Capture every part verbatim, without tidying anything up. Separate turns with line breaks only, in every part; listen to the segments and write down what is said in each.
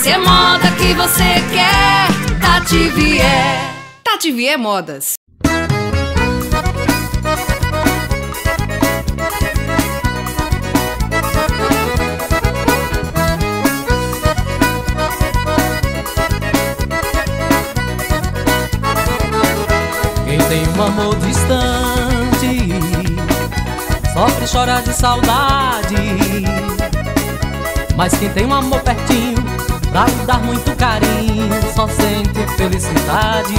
Se é moda que você quer, Tati Vier. Tati Vier Modas.
Quem tem um amor distante sofre e chora de saudade, mas quem tem um amor pertinho pra lhe dar muito carinho só sente felicidade.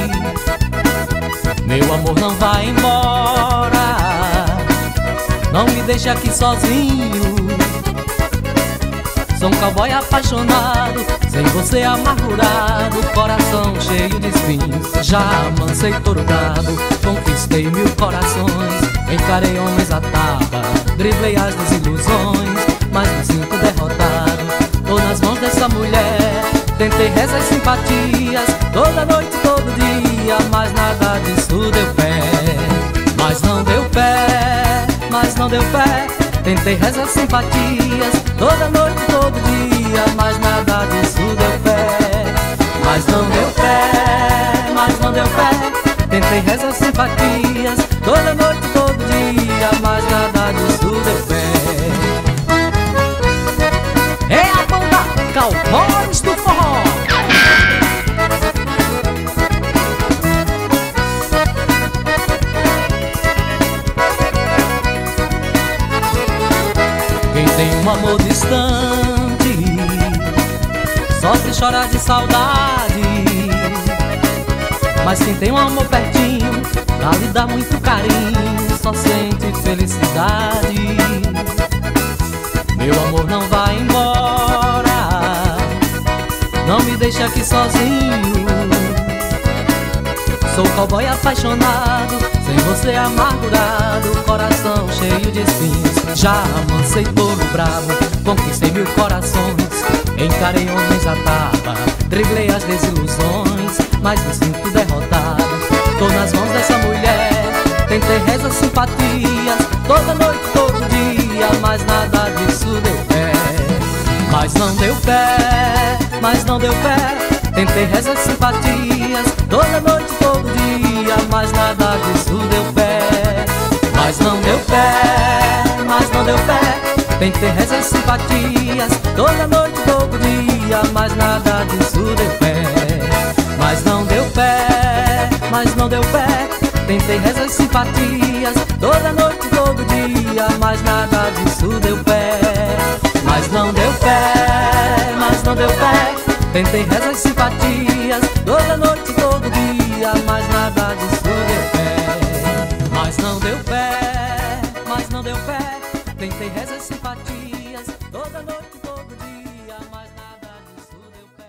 Meu amor, não vai embora, não me deixe aqui sozinho. Sou um cowboy apaixonado, sem você amargurado, coração cheio de espinhos. Já amancei touro bravo, conquistei mil corações, encarei homens à taba, driblei as desilusões, mas me sinto derrotado. Tô nas mãos dessa mulher, tentei rezas e simpatias, toda noite, todo dia, mas nada disso deu pé. Mas não deu pé, mas não deu pé. Tentei rezas e simpatias, toda noite, todo dia, mas nada disso deu pé. Mas não deu pé, mas não deu pé. Tentei rezas e simpatias, toda noite, todo dia, mas nada disso deu pé. É a banda Cowboys do Forró. Quem tem um amor distante sofre e chora de saudade, mas quem tem um amor pertinho pra lhe dar muito carinho só sente felicidade. Meu amor, não vai embora, não me deixe aqui sozinho. Sou cowboy apaixonado, sem você amargurado, coração cheio de espinhos. Já amancei touro bravo, conquistei mil corações, encarei homens à taba, driblei as desilusões, mas me sinto derrotado. Tô nas mãos dessa mulher, tentei rezas, simpatias, toda noite, todo dia, mas nada disso deu pé. Mas não deu pé, mas não deu pé. Tentei rezas, simpatias, toda noite, todo dia, mas nada disso deu pé. Mas não deu pé, mas não deu pé. Tentei rezas, simpatias, toda noite, todo dia, mas nada disso deu pé. Mas não deu pé, mas não deu pé. Tentei rezas, simpatias, toda noite, todo dia, mas nada disso deu pé. Mas não deu pé, mas não deu pé. Tentei rezas, simpatias, toda noite, todo dia, mas nada disso deu pé. Mas não deu pé, mas não deu pé. Tentei rezas, simpatias, toda noite, todo dia, mas nada disso deu pé.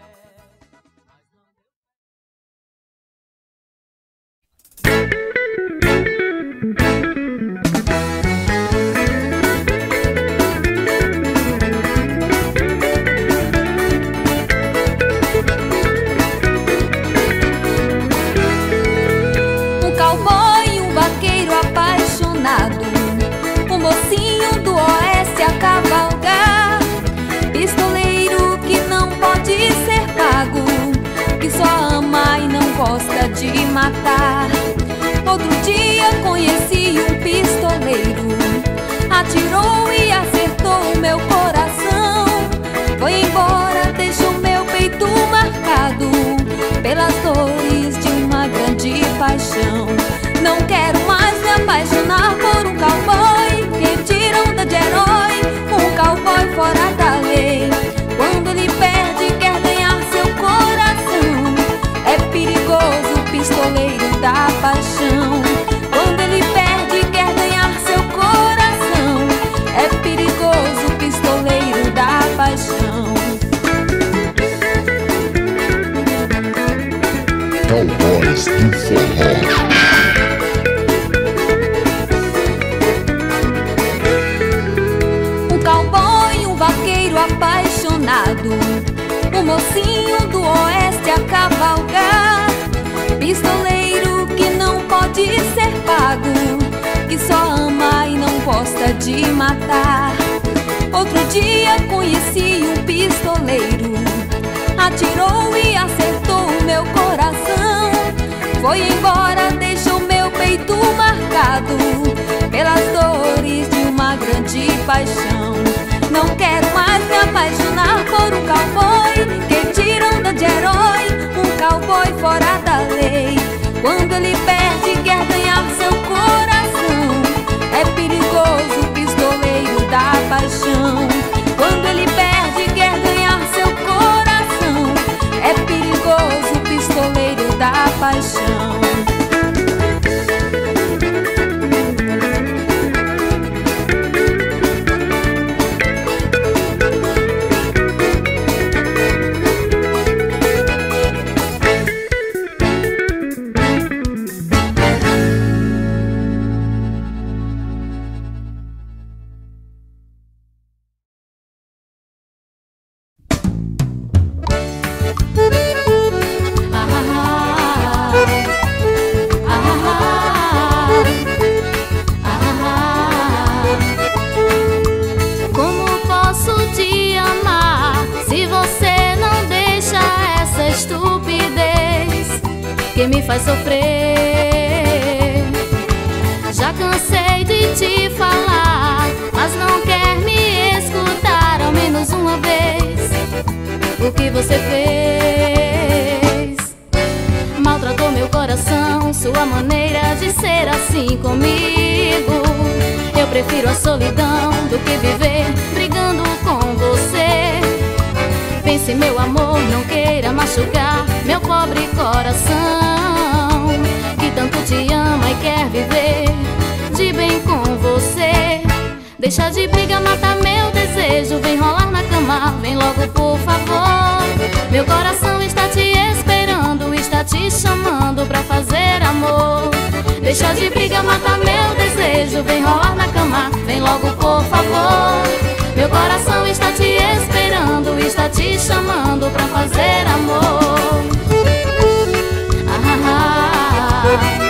Um cowboy, um vaqueiro apaixonado, um mocinho do oeste a cavalgar, pistoleiro que não pode ser pago, que só ama e não gosta de matar. Outro dia conheci um pistoleiro, atirou e acertou o meu coração. Foi embora, deixou meu peito marcado pelas dores de uma grande paixão. Não quero mais me apaixonar por um cowboy que tira onda de herói, um cowboy fora da lei. Quando ele perde, quer ganhar seu coração. É perigoso o pistoleiro da paixão. Quando ele perde, quer ganhar seu coração. É perigoso o pistoleiro da paixão.
Cowboys do Forró.
Apaixonado, um mocinho do oeste a cavalgar, pistoleiro que não pode ser pago, que só ama e não gosta de matar. Outro dia conheci um pistoleiro, atirou e acertou o meu coração. Foi embora, deixou meu peito marcado pelas dores de uma grande paixão. Não quero mais me apaixonar por um cowboy que tira onda de herói, um cowboy fora da lei. Quando ele perde, quer ganhar seu coração. É perigoso, pistoleiro da paixão. Quando ele perde, quer ganhar seu coração. É perigoso, pistoleiro da paixão.
Que me faz sofrer. Já cansei de te falar, mas não quer me escutar ao menos uma vez. O que você fez? Maltratou meu coração, sua maneira de ser assim comigo. Eu prefiro a solidão do que viver brigando com você. Pense, meu amor, não queira machucar meu pobre coração, que tanto te ama e quer viver de bem com você. Deixa de briga, mata meu desejo, vem rolar na cama, vem logo por favor. Meu coração está te esperando, está te chamando pra fazer amor. Deixa de briga, mata meu desejo, vem rolar na cama, vem logo por favor. Meu coração está te esperando, está te chamando pra fazer amor. Ah, ah,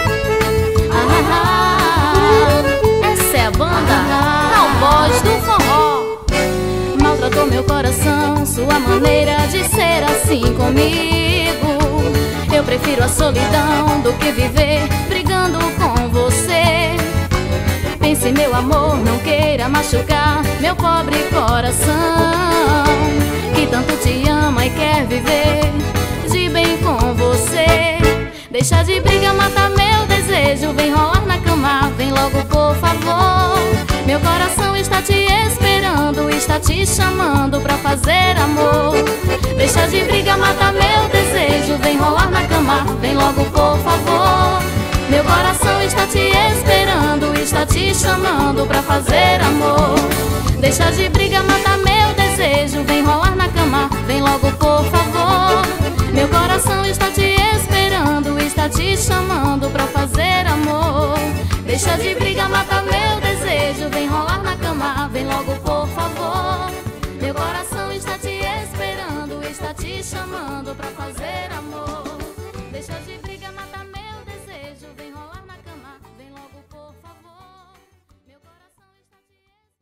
ah, ah, essa é a banda Cowboys do Forró. Maltratou meu coração, sua maneira de ser assim comigo. Eu prefiro a solidão do que viver brigando com você. Pense, meu amor, não queira machucar meu pobre coração, que tanto te ama e quer viver de bem com você. Deixa de briga, mata meu desejo, vem rolar na cama, vem logo por favor. Meu coração está te esperando, está te chamando pra fazer amor. Deixa de briga, mata meu desejo, vem rolar na cama, vem logo por favor. Meu coração está te esperando, está te chamando pra fazer amor. Deixa de briga, mata meu desejo, vem rolar na cama, vem logo por favor. Meu coração está te esperando, está te chamando pra fazer amor. Deixa de briga, mata meu desejo, vem rolar na cama, vem logo por favor. Meu coração está te esperando, está te chamando pra fazer amor. Deixa de briga, mata meu desejo, vem rolar na cama, vem logo por favor. Meu coração está te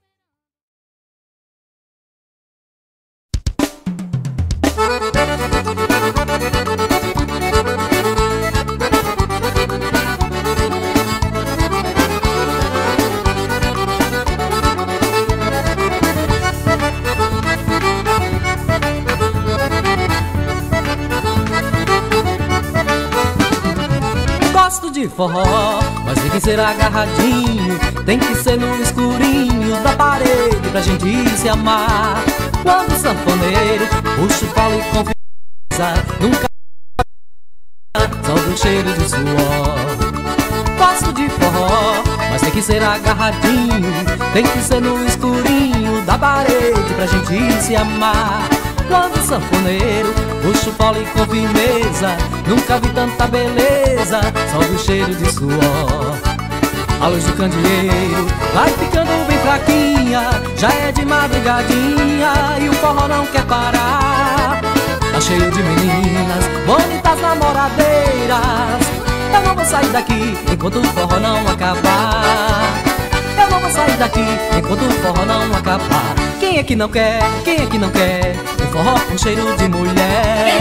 Gosto de forró, mas tem que ser agarradinho, tem que ser no escurinho da parede pra gente se amar. Quando o sanfoneiro puxa o pau e confiança, nunca solta o cheiro de suor. Gosto de forró, mas tem que ser agarradinho, tem que ser no escurinho da parede pra gente se amar. Quando o sanfoneiro puxa o pole com firmeza, nunca vi tanta beleza, sobe o cheiro de suor. A luz do candeeiro vai ficando bem fraquinha, já é de madrugadinha e o forró não quer parar. Tá cheio de meninas, bonitas namoradeiras. Eu não vou sair daqui enquanto o forró não acabar. Eu não vou sair daqui enquanto o forró não acabar. Quem é que não quer, quem é que não quer um forró com cheiro de mulher?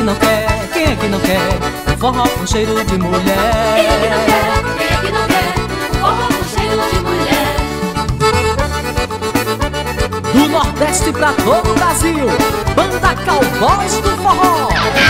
não quer, quem é que não quer um forró com cheiro de mulher?
Quem é que não quer, quem é que não quer um forró com cheiro de mulher?
Do Nordeste pra todo o Brasil, Banda Cowboys do Forró.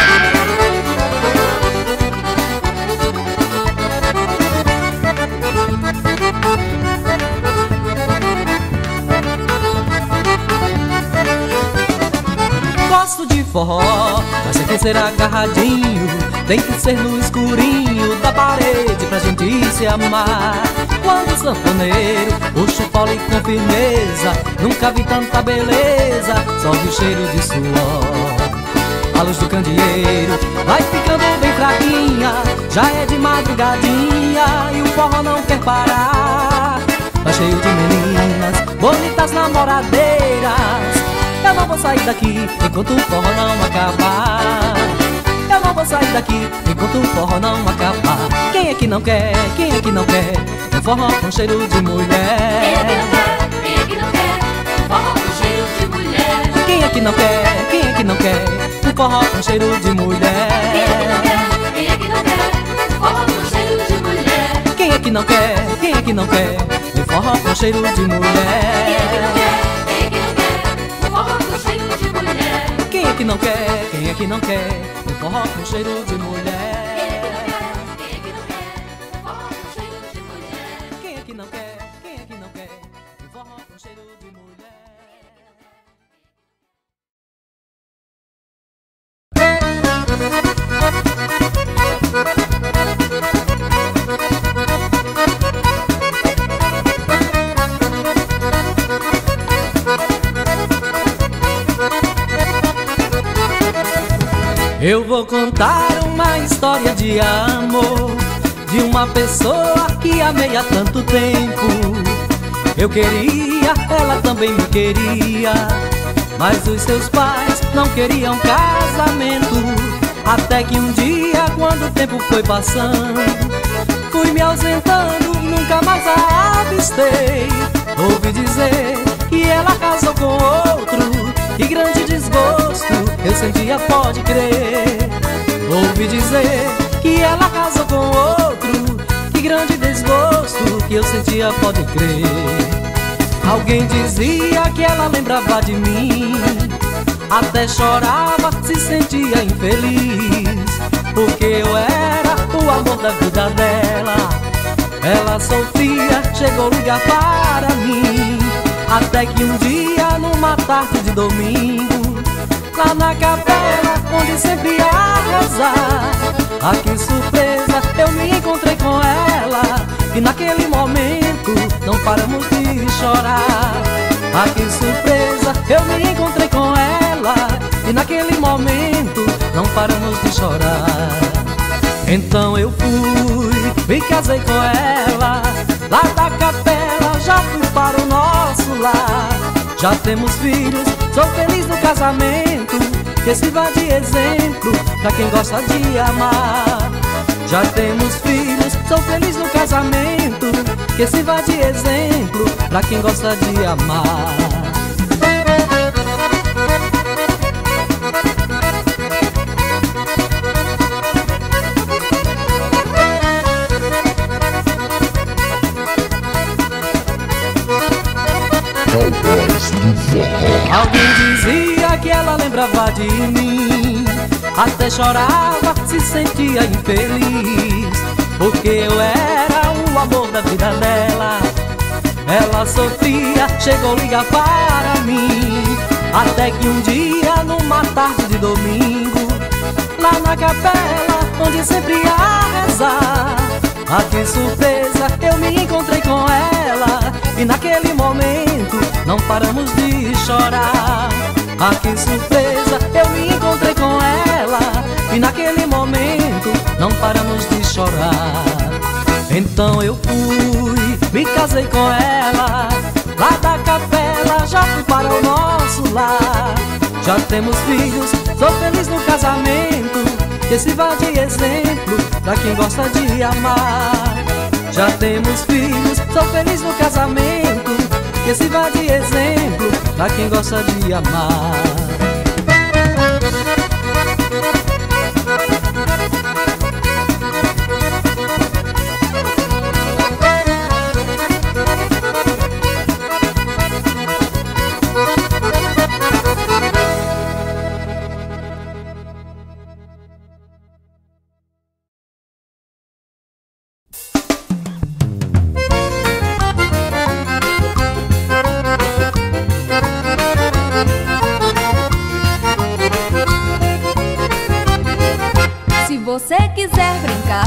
Gosto de forró, mas tem que ser agarradinho, tem que ser no escurinho da parede pra gente se amar. Quando o sanfoneiro puxa o fole com firmeza, nunca vi tanta beleza, só vi o cheiro de suor. A luz do candeeiro vai ficando bem fraquinha, já é de madrugadinha e o forró não quer parar. Tá cheio de meninas, bonitas namoradeiras. Eu não vou sair daqui enquanto o forró não acabar. Eu não vou sair daqui enquanto o forró não acabar. Quem é que não quer, quem é que não quer um forró com cheiro de mulher?
Quem é que não quer, quem é que não quer um forró com cheiro de mulher?
Quem é que não quer, quem é que não quer um forró com cheiro de mulher?
Quem é que não quer, quem é que não quer um forró com cheiro de mulher?
Quem é que não quer, quem é que não quer um forró com cheiro de mulher? Quem é que não quer, quem é que não quer um forró com cheiro de mulher? Quem é que não quer, quem é que não quer um forró com cheiro de mulher? Eu vou contar uma história de amor, de uma pessoa que amei há tanto tempo. Eu queria, ela também me queria, mas os seus pais não queriam casamento. Até que um dia, quando o tempo foi passando, fui me ausentando, nunca mais a avistei. Ouvi dizer que ela casou com outro, que grande desgosto eu sentia, pode crer. Ouvi dizer que ela casou com outro, que grande desgosto que eu sentia, pode crer. Alguém dizia que ela lembrava de mim, até chorava, se sentia infeliz, porque eu era o amor da vida dela. Ela sofria, chegou a ligar para mim, até que um dia, numa tarde de domingo, lá na capela onde sempre ia rezar, ah, que surpresa, eu me encontrei com ela, e naquele momento não paramos de chorar. Ah, que surpresa, eu me encontrei com ela, e naquele momento não paramos de chorar. Então eu fui, me casei com ela, lá da capela já fui para o nosso lar. Já temos filhos, sou feliz no casamento, que sirva de exemplo pra quem gosta de amar. Já temos filhos, sou feliz no casamento, que sirva de exemplo pra quem gosta de amar. Alguém dizia que ela lembrava de mim, até chorava, se sentia infeliz, porque eu era o amor da vida dela. Ela sofria, chegou a ligar para mim, até que um dia, numa tarde de domingo, lá na capela onde sempre ia rezar, ah, que surpresa, eu me encontrei com ela, e naquele momento não paramos de chorar. Ah, que surpresa, eu me encontrei com ela, e naquele momento não paramos de chorar. Então eu fui, me casei com ela, lá da capela já fui para o nosso lar. Já temos filhos, sou feliz no casamento, que sirva de exemplo pra quem gosta de amar. Já temos filhos, sou feliz no casamento, que sirva de exemplo pra quem gosta de amar.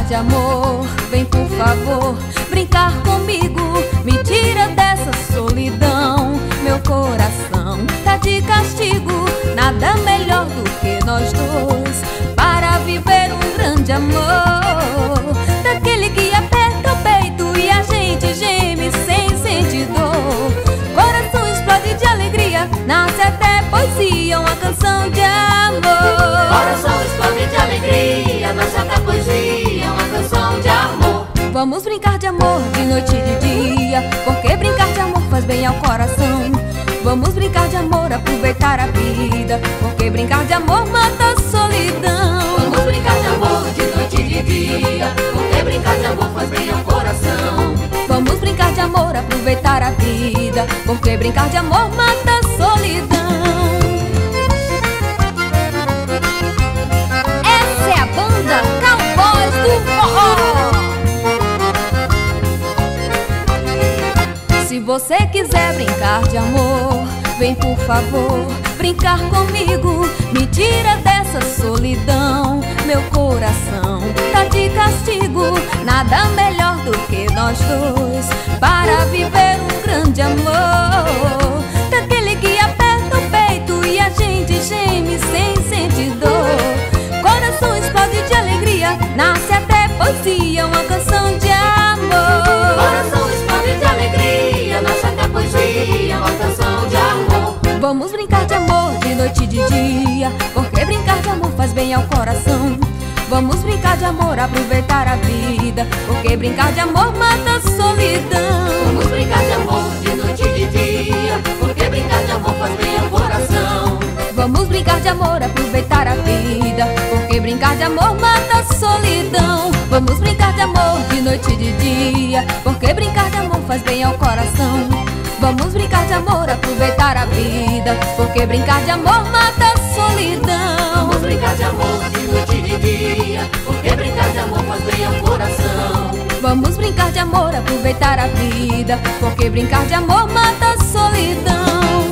de amor, vem por favor brincar comigo, me tira dessa solidão. Meu coração tá de castigo, nada melhor do que nós dois para viver um grande amor, daquele que aperta o peito e a gente geme sem sentir dor. Coração explode de alegria, nasce até poesia, uma canção de amor.
Coração explode de alegria, nasce até poesia, uma canção de amor.
Vamos brincar de amor de noite e de dia, porque brincar de amor faz bem ao coração. Vamos brincar de amor, aproveitar a vida, porque brincar de amor mata a solidão.
Vamos brincar de amor de noite e de dia, porque brincar de amor faz bem ao coração.
Vamos brincar de amor, aproveitar a vida, porque brincar de amor mata a solidão. Essa é a banda Cowboys do Forró. Se você quiser brincar de amor, vem por favor brincar comigo, me tira dessa solidão. Meu coração tá de castigo, nada melhor do que nós dois para viver um grande amor, daquele que aperta o peito e a gente geme sem sentir dor. Coração explode de alegria, nasce até poesia, uma canção de amor.
Coração explode de alegria, nasce até poesia, uma canção de amor.
Vamos brincar de amor de noite e de dia, porque brincar de amor faz bem ao coração. Vamos brincar de amor, aproveitar a vida, porque brincar de amor mata a solidão.
Vamos brincar de amor de noite e de dia, porque brincar de amor faz bem ao coração.
Vamos brincar de amor, aproveitar a vida, porque brincar de amor mata a solidão. Vamos brincar de amor de noite e de dia, porque brincar de amor faz bem ao coração. Vamos brincar de amor, aproveitar a vida, porque brincar de amor mata a solidão.
Vamos brincar de amor de noite e de dia, porque brincar de amor faz bem ao coração.
Vamos brincar de amor, aproveitar a vida, porque brincar de amor mata a solidão.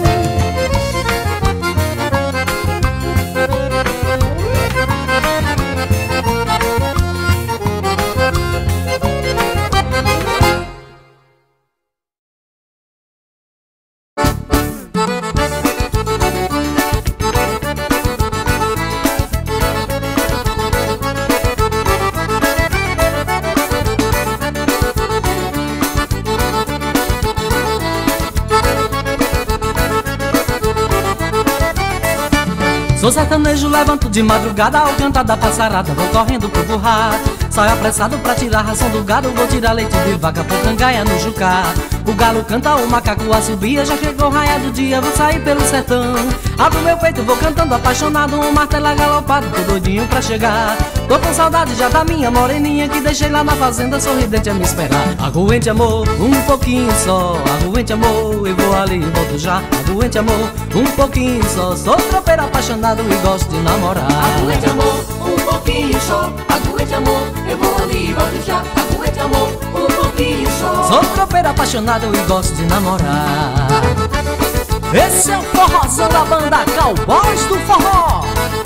Sou sertanejo, levanto de madrugada ao cantar da passarada, vou correndo pro burrar. Saio apressado pra tirar a ração do gado, vou tirar leite de vaca por cangaia no jucá. O galo canta, o macaco assobia, já chegou raia do dia, vou sair pelo sertão. Abro meu peito, vou cantando apaixonado, um martelo galopado, tô doidinho pra chegar. Tô com saudade já da minha moreninha, que deixei lá na fazenda sorridente a me esperar. Aguente amor, um pouquinho só, aguente amor, eu vou ali e volto já. Aguente amor, um pouquinho só, sou tropeiro apaixonado e gosto de namorar.
Aguente amor, um pouquinho só, aguente amor, eu vou ali e volto já. Aguente amor, um pouquinho só.
Sou tropeiro apaixonado e gosto de namorar. Esse é o forrozão da banda Cowboys do Forró.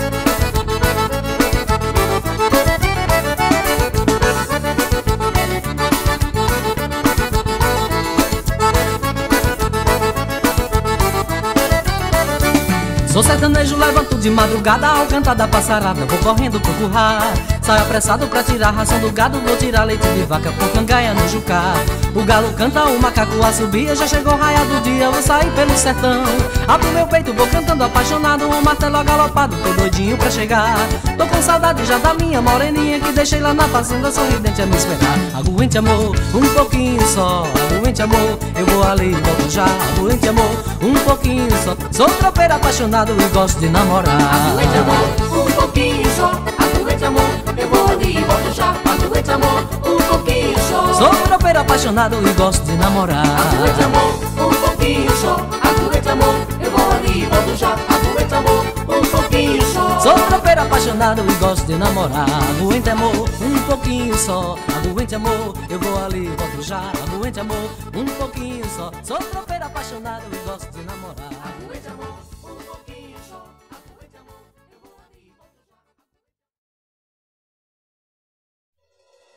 Sou sertanejo, levanto de madrugada ao cantar da passarada, vou correndo pro currar. Saio apressado pra tirar a ração do gado, vou tirar leite de vaca por cangaia no jucá. O galo canta, o macaco assobia, já chegou raia do dia, vou sair pelo sertão. Abro meu peito, vou cantando apaixonado, um martelo galopado, tô doidinho pra chegar. Tô com saudade já da minha moreninha, que deixei lá na fazenda sorridente a me esperar. Aguente amor, um pouquinho só, aguente amor, eu vou ali e volto já. Aguente amor, um pouquinho só, sou tropeiro apaixonado e gosto de namorar.
Aguente amor, um pouquinho só, aguente amor, eu vou ali e volto já. Aguente amor, um pouquinho só.
Sou tropeiro apaixonado e gosto de namorar.
Aguente amor, um pouquinho só. Aguente amor, eu vou ali e volto já. Aguente amor, um pouquinho só.
Sou tropeiro apaixonado e gosto de namorar. Aguente amor, um pouquinho só. Aguente amor, eu vou ali e volto já. Aguente amor, um pouquinho só. Sou tropeiro apaixonado e gosto de namorar.
Aguente amor, um pouquinho só. Aguente amor, eu vou ali e volto já.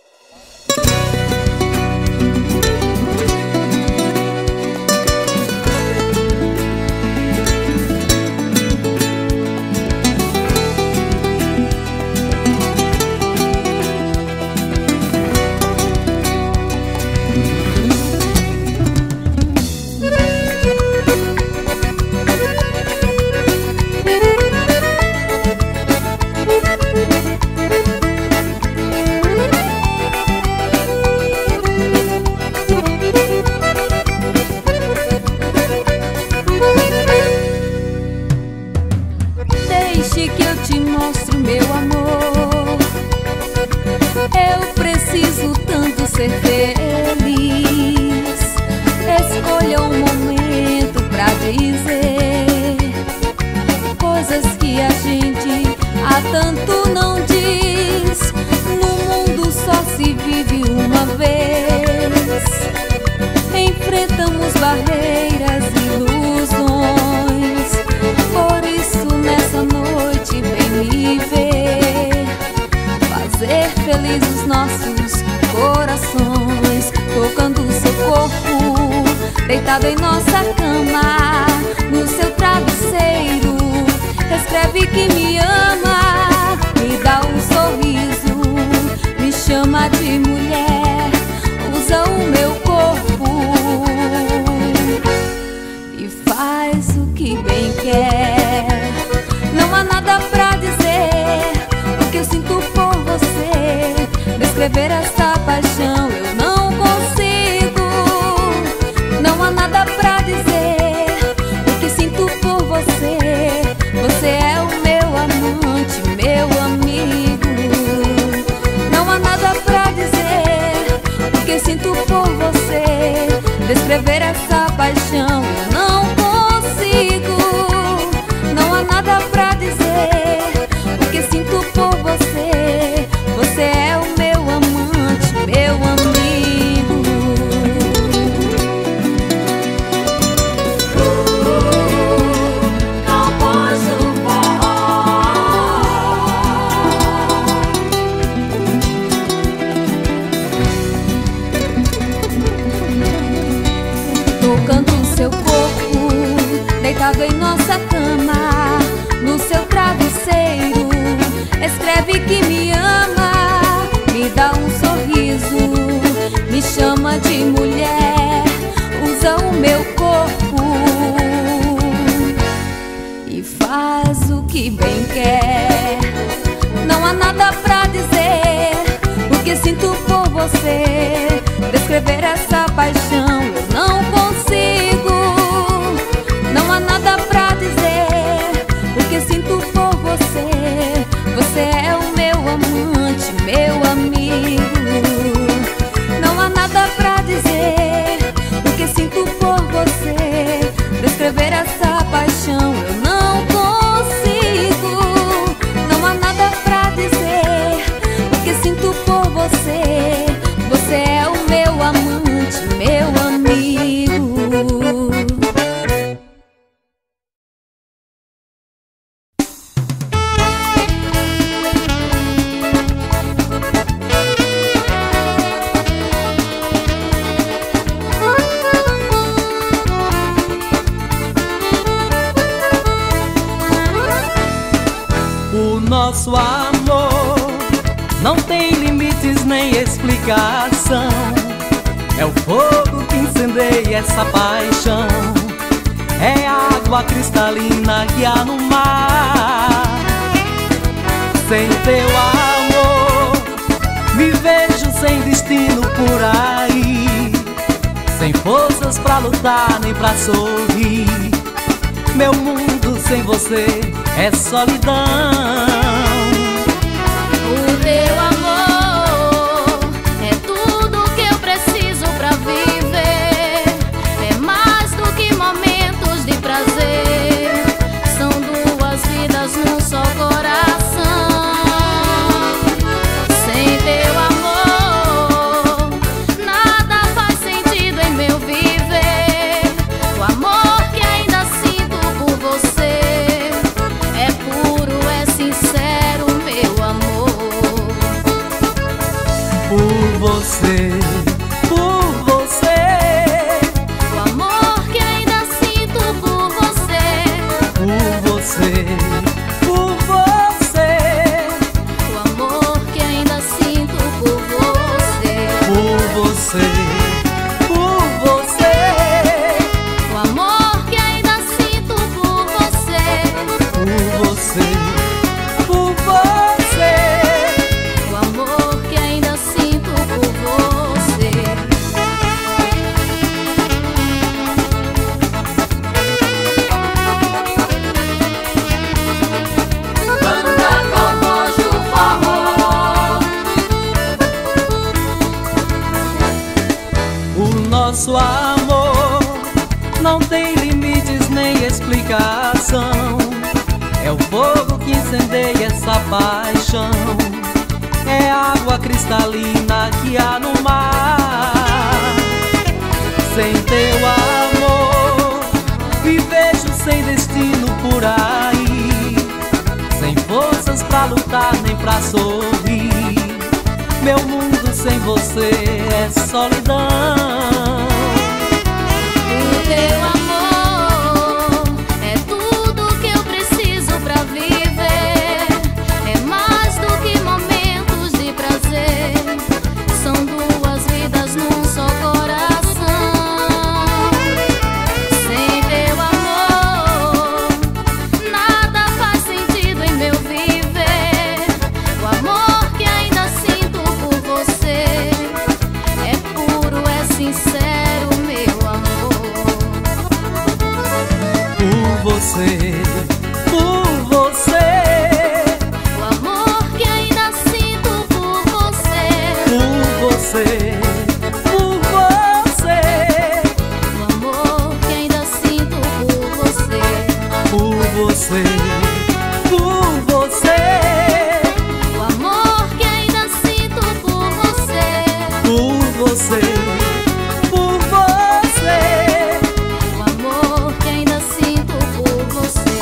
mostre o meu amor. Eu preciso tanto ser feliz. Escolha um momento pra dizer coisas que a gente há tanto não diz. No mundo só se vive uma vez. Enfrentamos barreiras e ilusões. Por isso nessa noite vem me ver, fazer felizes os nossos corações, tocando o seu corpo, deitado em nossa cama, no seu travesseiro. Escreve que me ama, me dá um sorriso, me chama de mulher, usa o meu corpo e faz o que bem quer. Não há nada pra dizer o que eu sinto por você. Descrever essa paixão eu não consigo. Não há nada pra dizer o que sinto por você. Você é o meu amante, meu amigo. Não há nada pra dizer o que sinto por você. Descrever essa paixão eu não consigo. Não há nada pra dizer o que sinto por você. Você é o meu amante, meu amigo. Deitado em nossa cama, no seu travesseiro. Escreve que me ama, me dá um sorriso, me chama de mulher, usa o meu corpo e faz o que bem quer. Não há nada pra dizer o que sinto por você. Descrever essa paixão eu não consigo. Não há nada pra dizer o que sinto por você. Você é o meu amante, meu amigo. Não há nada pra dizer o que sinto por você. Descrever essa paixão eu não consigo. Não há nada pra dizer o que sinto por você. Você é o meu amante, meu amigo.
Nosso amor não tem limites nem explicação. É o fogo que incendeia essa paixão. É água cristalina que há no mar. Sem teu amor me vejo sem destino por aí, sem forças pra lutar nem pra sorrir. Meu mundo sem você é solidão.
O teu amor é tudo que eu preciso pra viver. É mais do que momentos de prazer. São duas vidas num só coração. Sem teu amor nada faz sentido em meu viver. O amor que ainda sinto por você é puro, é sincero, meu amor.
Por você, por você,
O amor que ainda sinto por você.
por você, por você,
O amor que ainda sinto por você.
por você, por você,
O amor que ainda sinto por você.
por você, por você.
O amor que ainda sinto por você.
nosso amor não tem limites nem explicação. É o fogo que incendeia essa paixão, é água cristalina que há no mar. Sem teu amor me vejo sem destino por aí, sem forças pra lutar nem pra sorrir. Meu mundo sem você é solidão.
O teu amor é tudo que eu preciso pra viver. É mais do que momentos de prazer, são duas vidas num só coração. Sem teu amor nada faz sentido em meu viver. O amor que ainda sinto por você é puro, é sincero, meu amor.
Por você, por você,
O amor que ainda sinto por você,
por você, por você,
o amor que ainda sinto por você,
por você, por você,
o amor que ainda sinto por você,
por você, por você.
o amor que ainda sinto por você.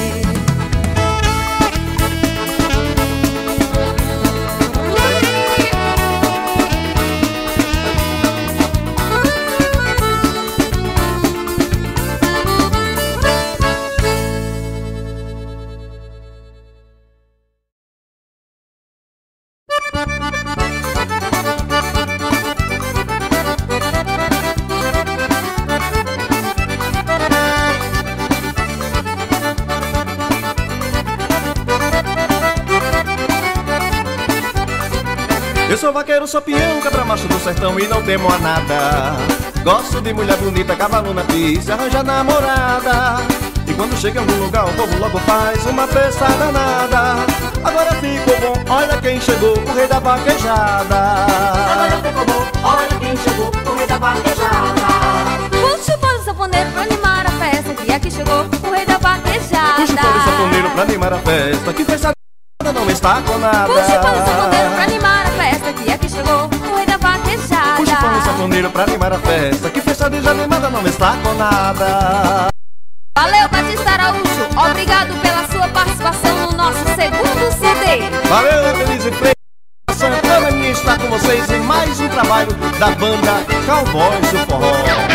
Eu sou vaqueiro, sou peão, cabra macho do sertão e não temo a nada. Gosto de mulher bonita, cavalo na pista, arranja namorada. E quando chega em algum lugar o povo logo faz uma festa danada. Agora ficou bom, olha quem chegou, o rei da vaquejada.
Agora ficou bom, olha quem chegou, o rei da vaquejada.
Puxa o pano sanfoneiro pra animar a festa, que aqui chegou o rei da vaquejada.
Puxa o pano sanfoneiro pra animar a festa, que festa danada não está com nada.
Puxa o pano sanfoneiro pra animar a festa, que aqui chegou o rei da vaquejada.
Puxa o pano sanfoneiro pra animar a festa, que festa desanimada não está com nada.
Valeu, Batista Araújo, obrigado pela sua participação no nosso segundo C D.
Valeu, Denise Freire. Santana minha está com vocês em mais um trabalho da banda Cowboys do Forró.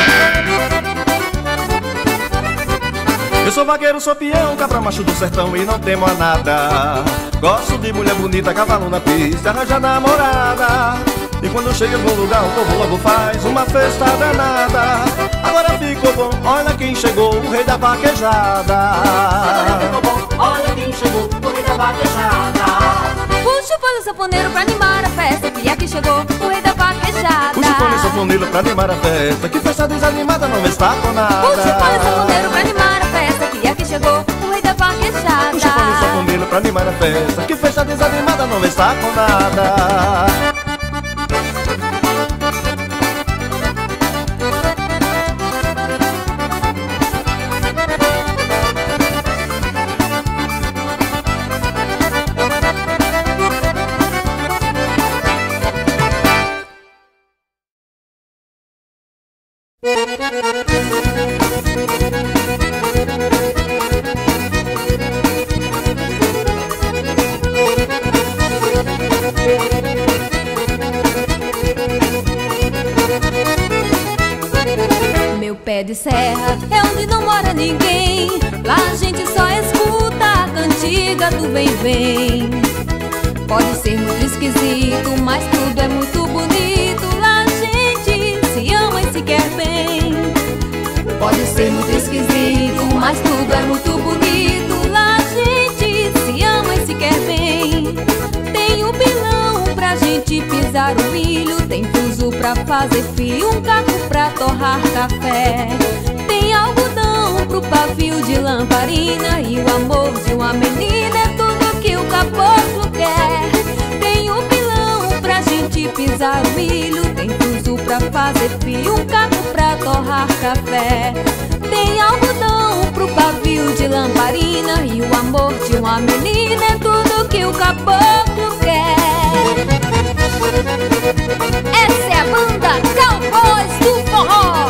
Eu sou vaqueiro, sou peão, cabra macho do sertão e não temo a nada. Gosto de mulher bonita, cavalo na pista, arranja namorada. E quando chega em algum lugar o povo logo faz uma festa danada. Agora ficou bom, olha quem chegou, o rei da vaquejada.
Agora ficou bom, olha quem chegou, o rei da vaquejada.
Puxa o pano sanfoneiro pra animar a festa, que aqui chegou o rei da vaquejada.
Puxa o pano sanfoneiro pra animar a festa, que festa desanimada não está com nada.
Puxa o pano sanfoneiro pra animar a festa, que aqui chegou o rei da vaquejada.
Puxa o pano sanfoneiro pra animar a festa, que festa desanimada não está com nada.
Meu pé de serra é onde não mora ninguém. Lá a gente só escuta a cantiga do vem vem. Pode ser muito esquisito, mas tudo é muito bonito. Lá a gente se ama e se quer bem. Pode ser muito esquisito, mas tudo é muito bonito. Lá a gente se ama e se quer bem. Tem um pilão pra gente pisar o milho, tem fuso pra fazer fio, um caco pra torrar café. Tem algodão pro pavio de lamparina, e o amor de uma menina é tudo que o caboclo quer. Tem um pilão pra gente pisar o milho, tem fuso pra fazer fio, um caco pra torrar café. Tem algodão pro pavio de lamparina, e o amor de uma menina é tudo que o caboclo quer. Essa é a banda Cowboys do Forró.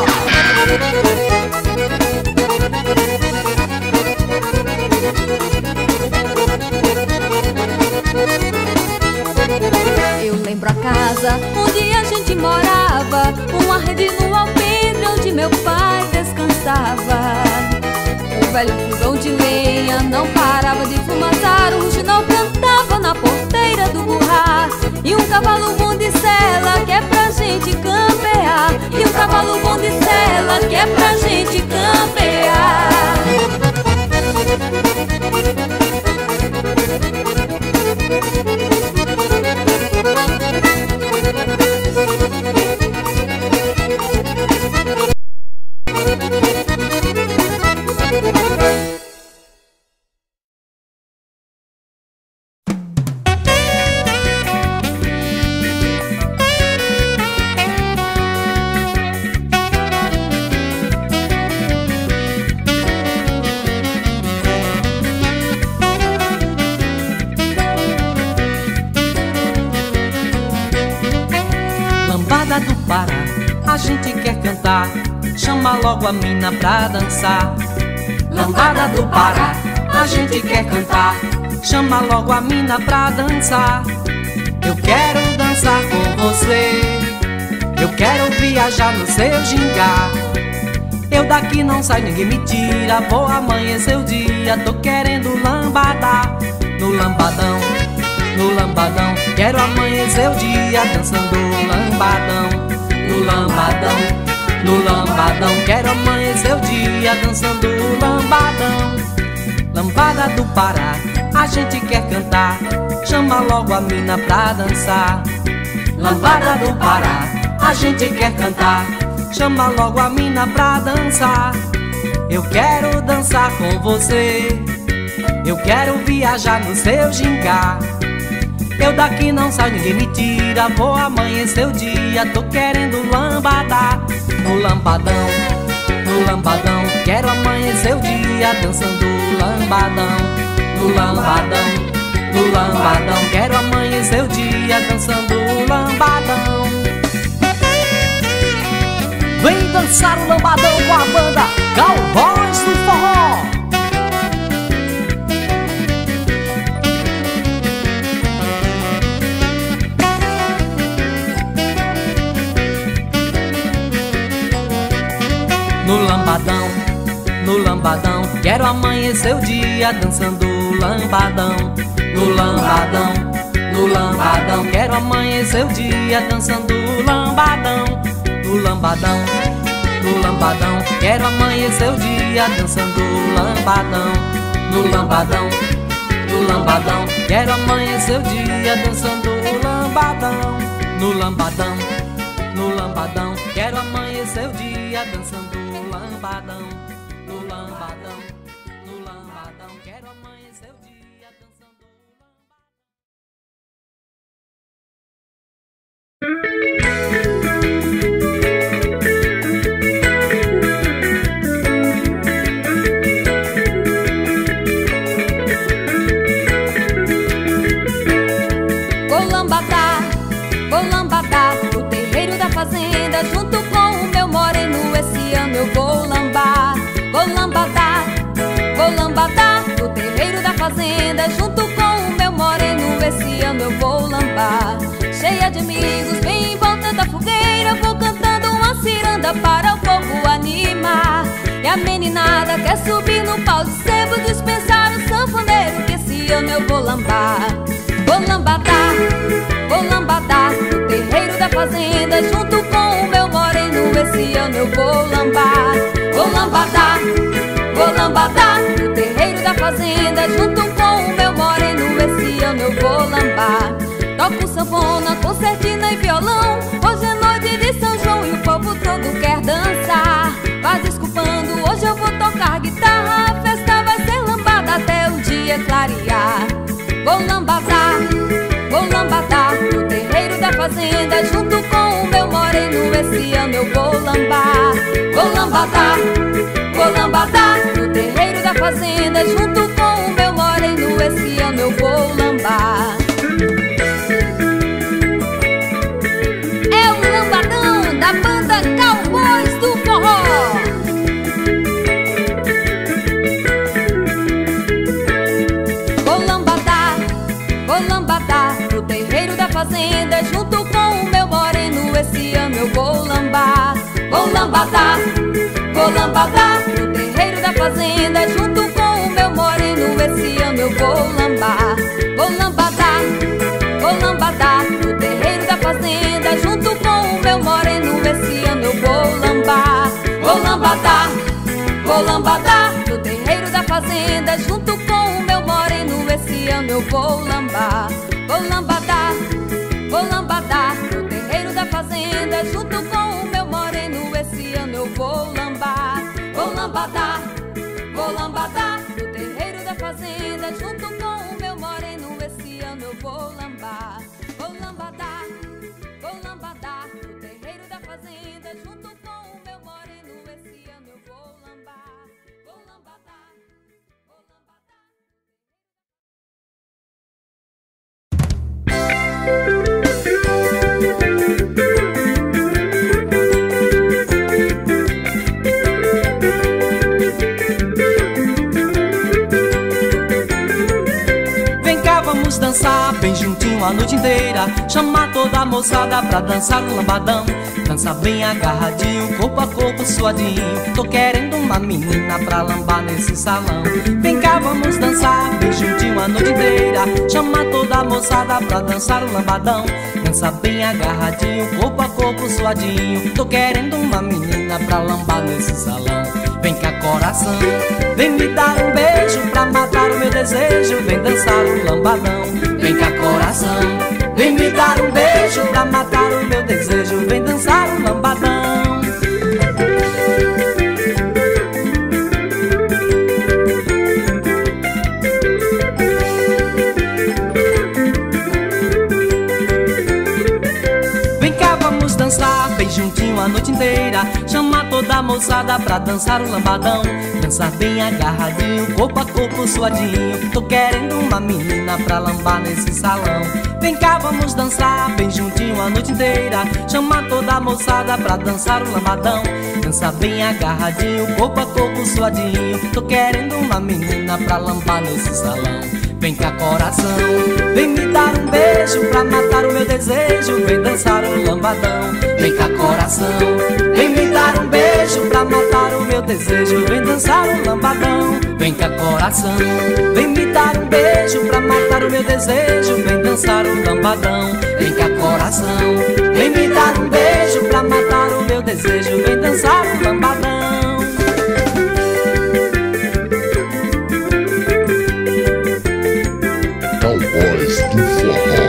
Eu lembro a casa onde a gente morava, uma rede no alpendre onde meu pai descansava. O velho fogão de lenha não parava de fumaçar, o rouxinol cantava na porteira do burrar. E um cavalo bom de sela que é pra gente campear, e um cavalo bom de sela que é pra gente campear.
Do Pará, a gente quer cantar, chama logo a mina pra dançar. Lambada do Pará, a gente quer cantar, chama logo a mina pra dançar. Eu quero dançar com você, eu quero viajar no seu gingá. Eu daqui não saio, ninguém me tira, vou amanhecer o dia, tô querendo lambada no lambadão. No lambadão, quero amanhecer o dia dançando lambadão. No lambadão, no lambadão, quero amanhecer o dia dançando lambadão. Lambada do Pará, a gente quer cantar, chama logo a mina pra dançar. Lambada do Pará, a gente quer cantar, chama logo a mina pra dançar. Eu quero dançar com você, eu quero viajar no seu gingá. Eu daqui não saio, ninguém me tira, vou amanhecer o dia, tô querendo lambada no lambadão. No lambadão, quero amanhecer o dia dançando lambadão. No lambadão, no lambadão, quero amanhecer o dia dançando lambadão. Vem dançar o lambadão com a banda Cowboys do Forró. No lambadão, no lambadão, quero amanhecer o dia dançando lambadão. No lambadão, no lambadão, quero amanhecer o dia dançando lambadão. No lambadão, no lambadão, quero amanhecer o dia dançando lambadão. No lambadão, no lambadão, quero amanhecer o dia dançando lambadão. No lambadão, no lambadão, quero amanhecer o dia dançando lambadão. No lambadão, no lambadão, quero amanhecer o dia dançando
Vou lambadar, vou lambadar no terreiro da fazenda, junto com o meu moreno. Esse ano eu vou lambar. Vou lambadar, vou lambadar no terreiro da fazenda, junto com o meu moreno. Esse ano eu vou lambar. Cheia de amigos, bem em volta da fogueira, vou cantando uma ciranda para o povo animar. E a meninada quer subir no pau de sebo, dispensar o sanfoneiro, que esse ano eu vou lambar. Vou lambadar, vou lambadar no terreiro da fazenda, junto com o meu moreno. Esse ano eu vou lambar. Vou lambadar, vou lambadar no terreiro da fazenda, junto com o meu moreno. Esse ano eu vou lambar. Toco sanfona, concertina e violão, hoje é noite de São João e o povo todo quer dançar. Vai desculpando, hoje eu vou tocar guitarra, a festa vai ser lambada até o dia clarear. Vou lambadar, vou lambadar no terreiro da fazenda, junto com o meu moreno. Esse ano eu vou lambar. vou lambadar, vou lambadar no terreiro da fazenda, junto com o meu moreno, esse ano eu vou lambar. É o lambadão da banda Cowboys do Forró. Vou lambadar, vou lambadar no terreiro da fazenda, junto com o meu moreno, esse ano eu vou lambar. Vou lambadar, vou lambadar no terreiro da fazenda, junto com o meu moreno, esse ano eu vou lambar. Vou lambadar, vou lambadar no terreiro da fazenda, junto com o meu moreno, esse ano eu vou lambar. Vou lambadar, vou lambadar no terreiro da fazenda, junto com o meu moreno, esse ano eu vou lambar. Vou lambadar, vou lambadar no terreiro da fazenda, junto com o meu moreno, esse ano eu vou lambar. Vou lambadar, vou lambadar no terreiro da fazenda, junto com o meu moreno, esse ano eu vou lambar. Vou lambadar, vou lambadar no terreiro da fazenda, junto com o meu moreno, esse ano eu vou lambar. Vou lambadar, vou lambadar.
Vamos dançar bem juntinho a noite inteira, chamar toda a moçada pra dançar um lambadão. Dança bem agarradinho, corpo a corpo suadinho, tô querendo uma menina pra lambar nesse salão. Vem cá, vamos dançar bem juntinho a noite inteira, chamar toda a moçada pra dançar um lambadão. Dança bem agarradinho, corpo a corpo suadinho, tô querendo uma menina pra lambar nesse salão. Vem cá, coração, vem me dar um beijo pra matar o meu desejo, vem dançar um lambadão. Vem cá, coração, vem me dar um beijo pra matar o meu desejo, vem dançar um lambadão. Vem cá, vamos dançar bem juntinho a noite inteira, chamar toda a moçada pra dançar um lambadão. Dançar bem agarradinho, corpo a corpo suadinho, tô querendo uma menina pra lambar nesse salão. Vem cá, vamos dançar bem juntinho a noite inteira, chamar toda a moçada pra dançar um lambadão. Dançar bem agarradinho, corpo a corpo suadinho, tô querendo uma menina pra lambar nesse salão. Vem cá, coração, vem me dar um beijo pra matar o meu desejo, vem dançar um lambadão. Vem cá, coração, vem me dar um beijo pra matar o meu desejo, vem dançar um lambadão. Vem cá, coração, vem me dar um beijo pra matar o meu desejo, vem dançar um lambadão. Vem cá, coração, vem me dar um beijo pra matar o meu desejo, vem dançar um lambadão.
Cowboys do Forró.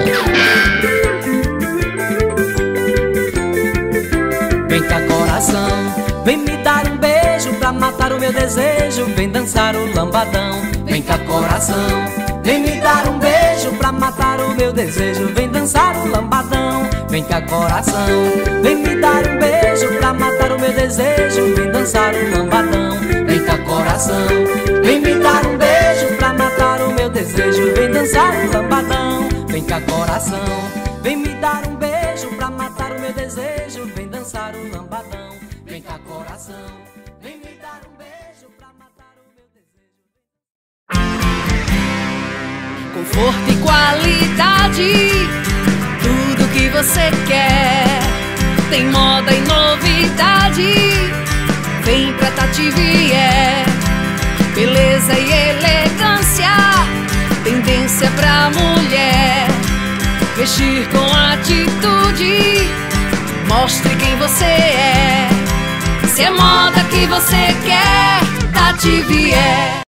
Vem cá, coração, vem me dar um beijo pra matar o meu desejo, vem dançar o lambadão. Vem cá, coração, vem me dar um beijo pra matar o meu desejo, vem dançar o lambadão. Vem cá, coração, vem me dar um beijo pra matar o meu desejo, vem dançar o lambadão. Vem cá, coração, vem me dar um beijo pra matar o meu desejo, vem dançar o lambadão. Vem cá, coração, vem me dar um beijo pra matar o meu desejo, vem dançar o lambadão. Vem cá, coração, vem me dar um beijo pra matar o meu desejo.
Conforto e qualidade, tudo que você quer. Tem moda e novidade, vem pra Tati Vier. Beleza e elegância, tendência pra mulher. Vestir com atitude, mostre quem você é. Se é moda que você quer, Tati Vier.